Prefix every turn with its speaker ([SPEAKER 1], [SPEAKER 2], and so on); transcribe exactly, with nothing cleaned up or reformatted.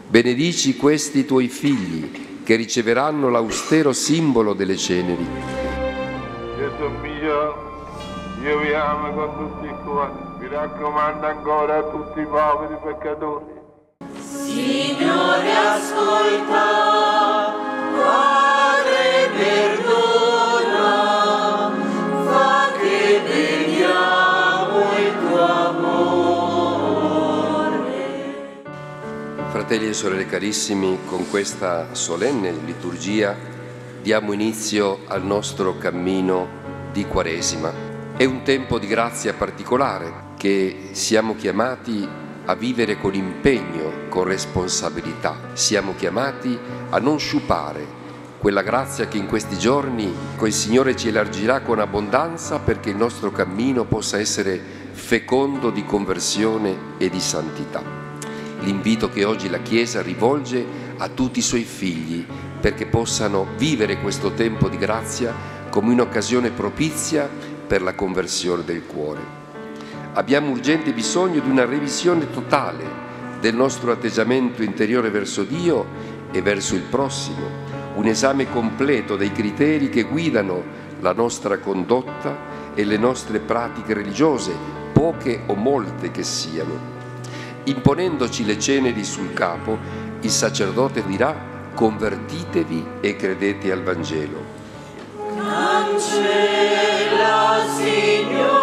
[SPEAKER 1] Benedici questi tuoi figli, che riceveranno l'austero simbolo delle ceneri.
[SPEAKER 2] Gesù mio, io vi amo con tutti i cuori, vi raccomando ancora a tutti i poveri peccatori.
[SPEAKER 3] Signore, ascolta, Padre, perdona, fa che vediamo il tuo amore.
[SPEAKER 1] Fratelli e sorelle carissimi, con questa solenne liturgia diamo inizio al nostro cammino di Quaresima. È un tempo di grazia particolare che siamo chiamati a vivere con impegno, con responsabilità. Siamo chiamati a non sciupare quella grazia che in questi giorni il Signore ci elargirà con abbondanza, perché il nostro cammino possa essere fecondo di conversione e di santità. L'invito che oggi la Chiesa rivolge a tutti i suoi figli, perché possano vivere questo tempo di grazia come un'occasione propizia per la conversione del cuore. Abbiamo urgente bisogno di una revisione totale del nostro atteggiamento interiore verso Dio e verso il prossimo, un esame completo dei criteri che guidano la nostra condotta e le nostre pratiche religiose, poche o molte che siano. Imponendoci le ceneri sul capo, il sacerdote dirà: convertitevi e credete al Vangelo.
[SPEAKER 3] Cancella, Signore.